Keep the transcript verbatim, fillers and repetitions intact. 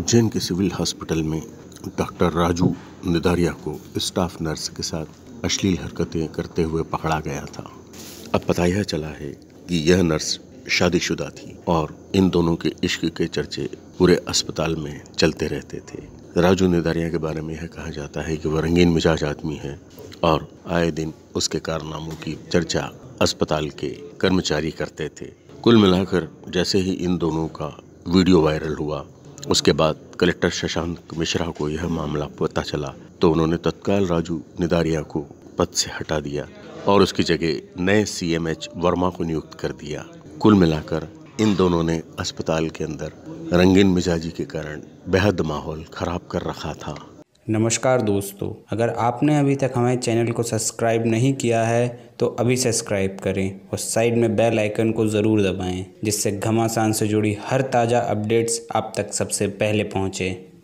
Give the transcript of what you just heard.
उज्जैन के civil hospital में doctor Raju Nidariya को स्टाफ नर्स के साथ अश्लील हरकतें करते हुए पकड़ा गया था। अब पता यह चला है कि यह नर्स शादीशुदा थी और इन दोनों के इश्क के चर्चे पूरे अस्पताल में चलते रहते थे। राजू निदारिया के बारे में यह कहा जाता है कि वह रंगीन मिजाज आदमी है और आए दिन उसके कारनामों की चर्चा अस्पताल के कर्मचारी करते थे। कुल मिलाकर जैसे ही इन दोनों का वीडियो वायरल हुआ, उसके बाद कलेक्टर शशांक मिश्रा को यह मामला पता चला तो उन्होंने तत्काल राजू निदारिया को पद से हटा दिया और उसकी जगह नए सी एम एच वर्मा को नियुक्त कर दिया। कुल मिलाकर इन दोनों ने अस्पताल के अंदर रंगीन मिजाजी के कारण बेहद माहौल खराब कर रखा था। नमस्कार दोस्तों, अगर आपने अभी तक हमारे चैनल को सब्सक्राइब नहीं किया है तो अभी सब्सक्राइब करें और साइड में बेल आइकन को ज़रूर दबाएं, जिससे घमासान से जुड़ी हर ताज़ा अपडेट्स आप तक सबसे पहले पहुँचे।